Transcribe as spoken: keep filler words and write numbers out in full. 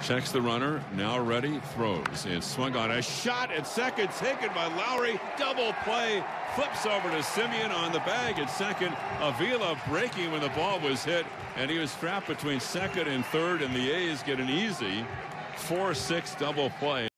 Checks the runner, now ready, throws. It's swung on, a shot at second, taken by Lowrie. Double play, flips over to Simeon on the bag at second. Avila breaking when the ball was hit, and he was trapped between second and third, and the A's get an easy four six double play.